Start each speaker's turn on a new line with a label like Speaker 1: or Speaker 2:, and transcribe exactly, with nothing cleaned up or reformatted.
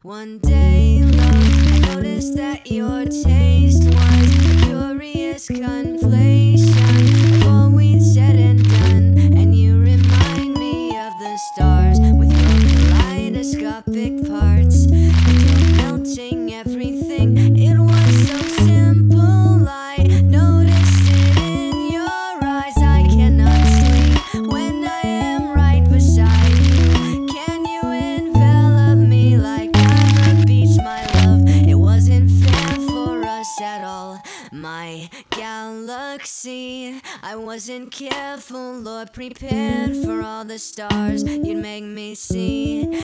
Speaker 1: One day, love, I noticed that your taste was a curious conflation of all we'd said and done, and you remind me of the stars with your kaleidoscopic parts, and you're melting everything. It was so simple, I noticed it in your eyes. I cannot sleep when I am right beside you. Can you envelop me like my love? It wasn't fair for us at all, my galaxy. I wasn't careful or prepared for all the stars you'd make me see.